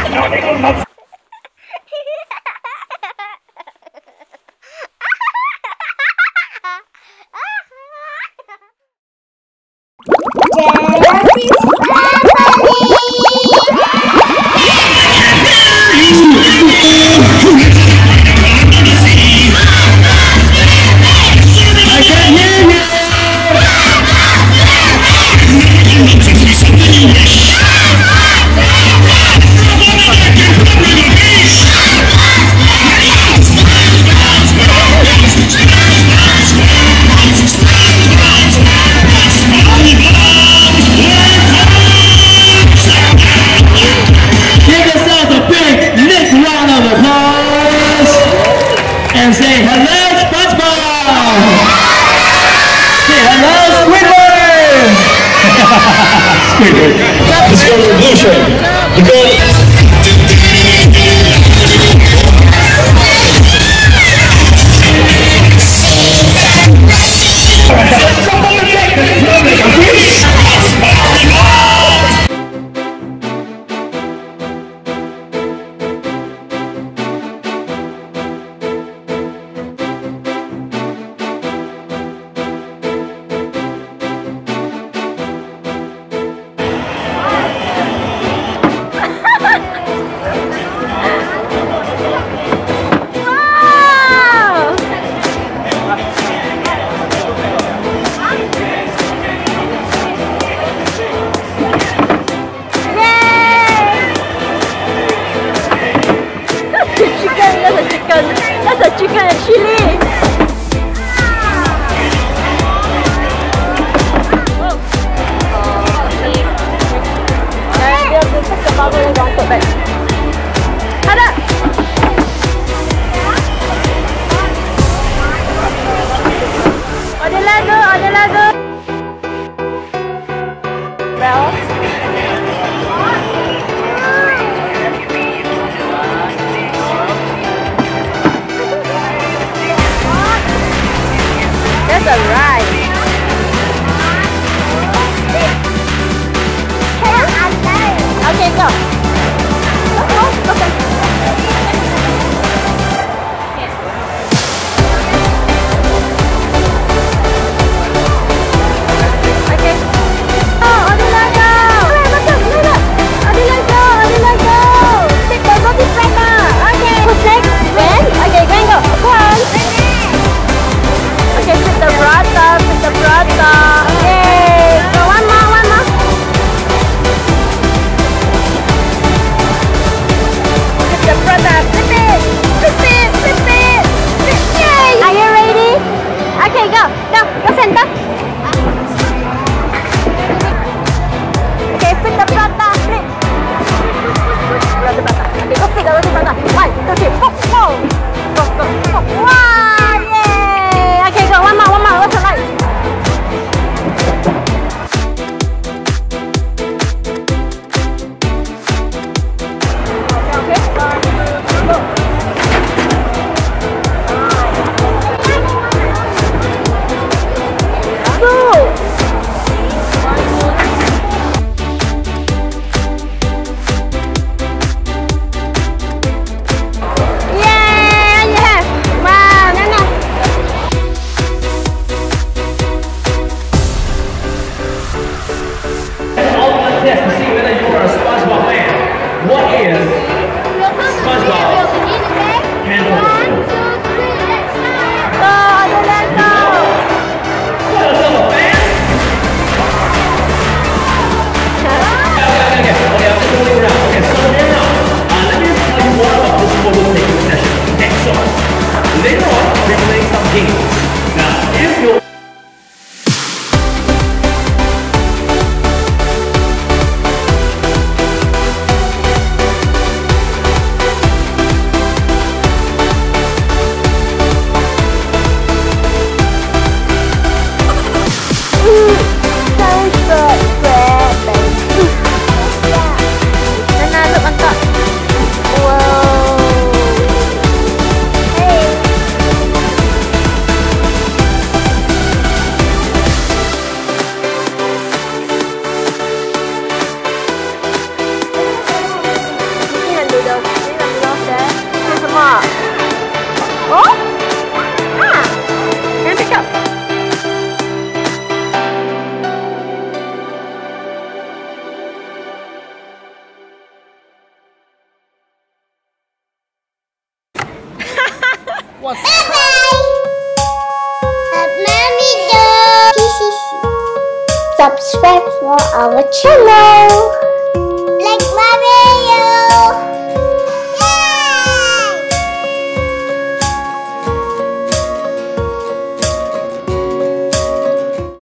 And say hello, SpongeBob! Say hello, Squidward! Squidward. Let's go to the blue shirt. That's a chicken and chili. And dia letak ke bawah yang angkut back. Ada. Ada lagu, ada lagu. Well. That's a ride. Okay, go. Okay. Okay. Oh, ada lagu. Ada lagu. Take the roti prata. Okay. Who's next? Ben? Okay, Ben go. Go on. Okay, pick the prata. Yay! Go one more. Bye bye. Mommy do. Subscribe for our channel.